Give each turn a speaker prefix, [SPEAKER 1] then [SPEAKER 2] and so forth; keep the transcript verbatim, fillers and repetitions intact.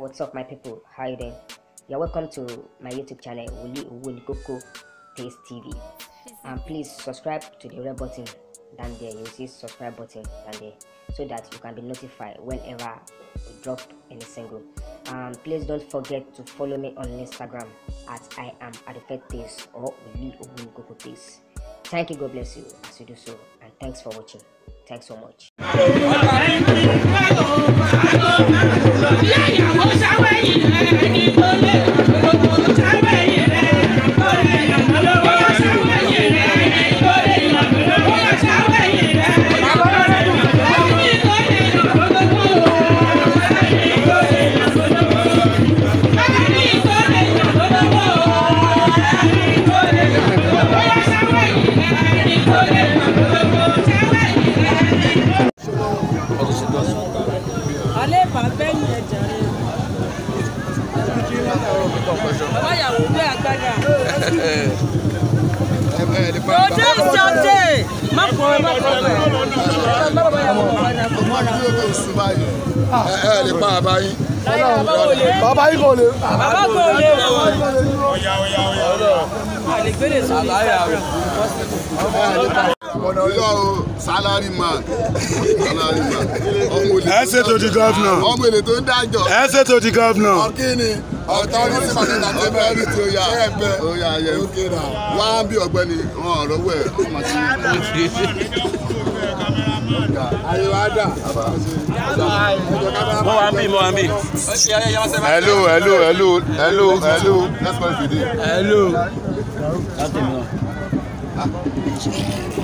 [SPEAKER 1] What's up, my people? How you doing? You're welcome to my YouTube channel, Wuli Uwunikoko Taste T V. And please subscribe to the red button down there. You see subscribe button down there, so that you can be notified whenever we drop any single. Um, please don't forget to follow me on Instagram at I am Adifet Taste or Wuli Uwunikoko Taste. Thank you. God bless you as you do so, and thanks for watching. Thanks so much.
[SPEAKER 2] Bàbá yìí kò lè.
[SPEAKER 3] Bàbá kò lè.
[SPEAKER 2] Oya oya oya.
[SPEAKER 3] Àlègbèrè sórí Instagram.
[SPEAKER 2] Ọ̀nà yóò salary man. Salary man.
[SPEAKER 4] Ẹ ṣe to the governor.
[SPEAKER 2] Ọmọ èlé tó ń dájọ́.
[SPEAKER 4] Ẹ ṣe to the governor.
[SPEAKER 2] Ọ̀kíni authority man entertainment tó yà. Oya yẹ wá bí ọ̀gbẹ́ni wọn ọ̀rọ̀ wẹ̀ ọmọ sí. Ayéwádà.
[SPEAKER 5] Mo wà ń bí, mo wà ń bí.
[SPEAKER 4] Hello, hello, hello, hello, hello.
[SPEAKER 2] That's what we do.
[SPEAKER 5] Hello.